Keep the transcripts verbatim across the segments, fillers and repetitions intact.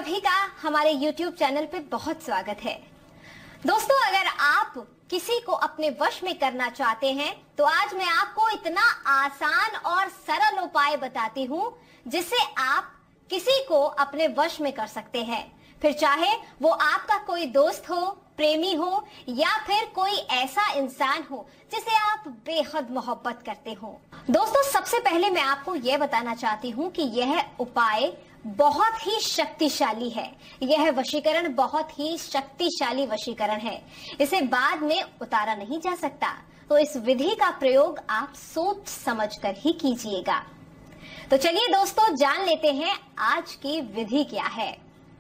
सभी का हमारे यूट्यूब चैनल पे बहुत स्वागत है। दोस्तों, अगर आप किसी को अपने वश में करना चाहते हैं तो आज मैं आपको इतना आसान और सरल उपाय बताती हूँ जिससे आप किसी को अपने वश में कर सकते हैं, फिर चाहे वो आपका कोई दोस्त हो, प्रेमी हो या फिर कोई ऐसा इंसान हो जिसे आप बेहद मोहब्बत करते हो। दोस्तों, सबसे पहले मैं आपको यह बताना चाहती हूँ कि यह उपाय बहुत ही शक्तिशाली है। यह वशीकरण बहुत ही शक्तिशाली वशीकरण है, इसे बाद में उतारा नहीं जा सकता। तो इस विधि का प्रयोग आप सोच समझकर ही कीजिएगा। तो चलिए दोस्तों, जान लेते हैं आज की विधि क्या है।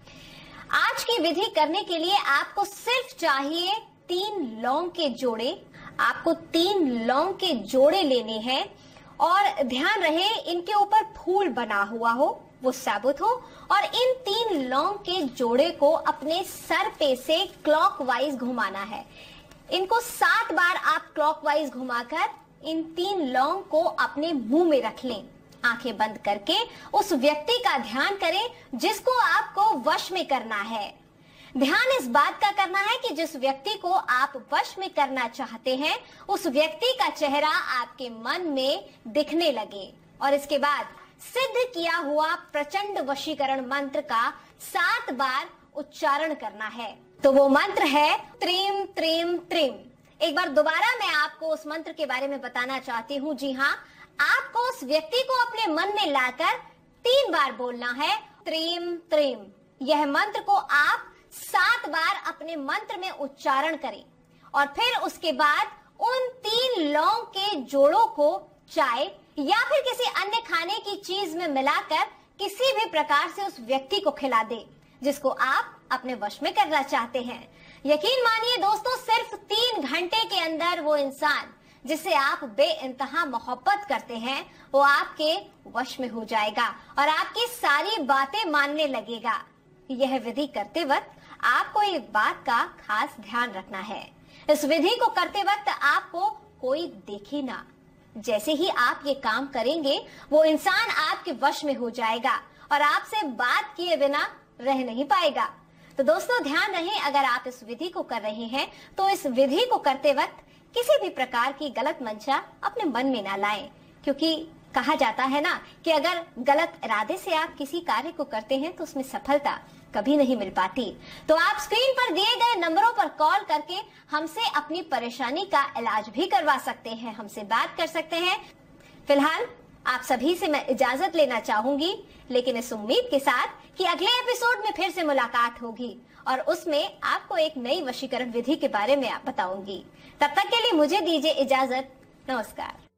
आज की विधि करने के लिए आपको सिर्फ चाहिए तीन लौंग के जोड़े। आपको तीन लौंग के जोड़े लेने हैं और ध्यान रहे इनके ऊपर फूल बना हुआ हो, वो साबुत हो। और इन तीन लौंग के जोड़े को अपने सर पे से क्लॉकवाइज घुमाना है। इनको सात बार आप क्लॉकवाइज घुमाकर इन तीन लौंग को अपने मुंह में रख लें। आंखें बंद करके उस व्यक्ति का ध्यान करें जिसको आपको वश में करना है। ध्यान इस बात का करना है कि जिस व्यक्ति को आप वश में करना चाहते हैं उस व्यक्ति का चेहरा आपके मन में दिखने लगे। और इसके बाद सिद्ध किया हुआ प्रचंड वशीकरण मंत्र का सात बार उच्चारण करना है। तो वो मंत्र है त्रीम त्रीम त्रीम। एक बार दोबारा मैं आपको उस मंत्र के बारे में बताना चाहती हूँ। जी हाँ, आपको उस व्यक्ति को अपने मन में लाकर तीन बार बोलना है त्रीम त्रीम। यह मंत्र को आप सात बार अपने मंत्र में उच्चारण करें और फिर उसके बाद उन तीन लौंग के जोड़ों को चाय या फिर किसी अन्य खाने की चीज में मिलाकर किसी भी प्रकार से उस व्यक्ति को खिला दे जिसको आप अपने वश में करना चाहते हैं। यकीन मानिए दोस्तों, सिर्फ तीन घंटे के अंदर वो इंसान जिसे आप बेइंतहा मोहब्बत करते हैं वो आपके वश में हो जाएगा और आपकी सारी बातें मानने लगेगा। यह विधि करते वक्त आपको एक बात का खास ध्यान रखना है। इस विधि को करते वक्त आपको कोई देखे ना। जैसे ही आप ये काम करेंगे वो इंसान आपके वश में हो जाएगा और आपसे बात किए बिना रह नहीं पाएगा। तो दोस्तों, ध्यान रहे, अगर आप इस विधि को कर रहे हैं तो इस विधि को करते वक्त किसी भी प्रकार की गलत मंशा अपने मन में ना लाएं, क्योंकि कहा जाता है ना कि अगर गलत इरादे से आप किसी कार्य को करते हैं तो उसमें सफलता कभी नहीं मिल पाती। तो आप स्क्रीन पर दिए गए नंबरों पर कॉल करके हमसे अपनी परेशानी का इलाज भी करवा सकते हैं, हमसे बात कर सकते हैं। फिलहाल आप सभी से मैं इजाजत लेना चाहूंगी, लेकिन इस उम्मीद के साथ कि अगले एपिसोड में फिर से मुलाकात होगी और उसमें आपको एक नई वशीकरण विधि के बारे में आप बताऊंगी। तब तक के लिए मुझे दीजिए इजाजत। नमस्कार।